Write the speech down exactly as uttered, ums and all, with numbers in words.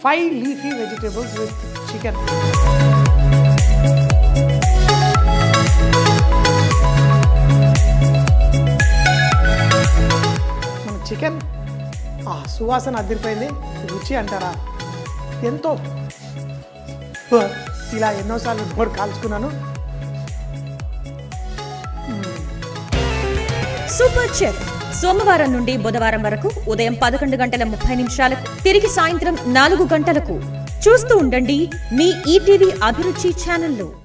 five leafy vegetables with chicken. మన chicken ఆ సువాసన అదిరిపోయింది. రుచి అంటారా, ఎంతో ఇలా ఎన్నోసార్లు నోరు కాల్చుకున్నాను. సూపర్ చెఫ్ సోమవారం నుండి బుధవారం వరకు ఉదయం పదకొండు గంటల ముప్పై నిమిషాలకు, తిరిగి సాయంత్రం నాలుగు గంటలకు చూస్తూ ఉండండి మీ ఈటీవీ అభిరుచి ఛానల్లో.